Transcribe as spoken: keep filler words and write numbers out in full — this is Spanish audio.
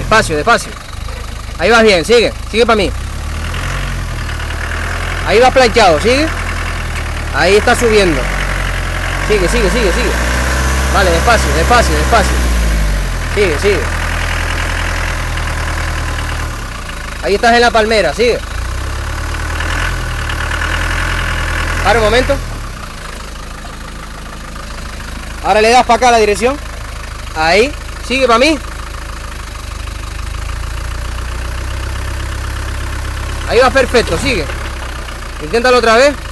Despacio, despacio. Ahí vas bien, sigue, sigue para mí. Ahí va planchado, sigue. Ahí está subiendo. Sigue, sigue, sigue, sigue. Vale, despacio, despacio, despacio. Sigue, sigue. Ahí estás en la palmera, sigue. Para un momento. Ahora le das para acá la dirección. Ahí, sigue para mí. Ahí va perfecto, sigue. Inténtalo otra vez.